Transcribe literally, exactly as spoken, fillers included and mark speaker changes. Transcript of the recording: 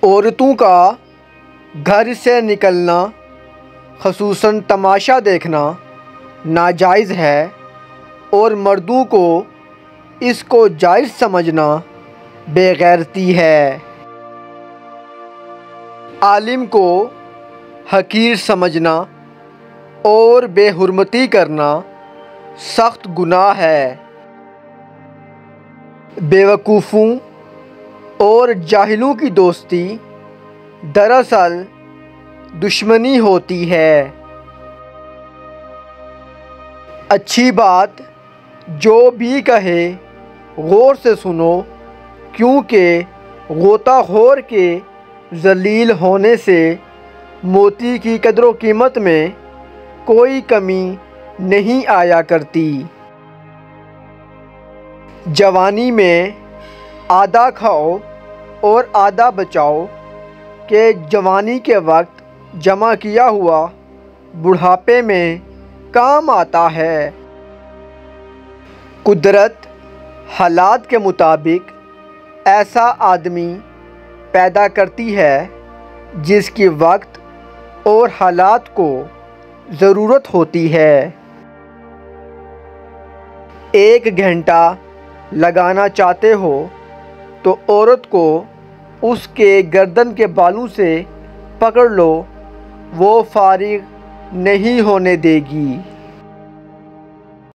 Speaker 1: عورتوں کا گھر سے نکلنا خصوصاً تماشا دیکھنا ناجائز ہے اور مردوں کو اس کو جائز سمجھنا بے غیرتی ہے۔ عالم کو حقیر سمجھنا اور بے حرمتی کرنا سخت گناہ ہے۔ بیوقوفوں اور جاہلوں کی دوستی دراصل دشمنی ہوتی ہے۔ اچھی بات جو بھی کہے غور سے سنو، کیونکہ غوطہ خور کے ذلیل ہونے سے موتی کی قدر و قیمت میں کوئی کمی نہیں آیا کرتی۔ جوانی میں آدھا کھاؤ اور آدھا بچاؤ کہ جوانی کے وقت جمع کیا ہوا بڑھاپے میں کام آتا ہے۔ قدرت حالات کے مطابق ایسا آدمی پیدا کرتی ہے جس کی وقت اور حالات کو ضرورت ہوتی ہے۔ ایک گھنٹہ لگانا چاہتے ہو تو عورت کو اس کے گردن کے بالوں سے پکڑ لو، وہ فارغ نہیں ہونے دے گی۔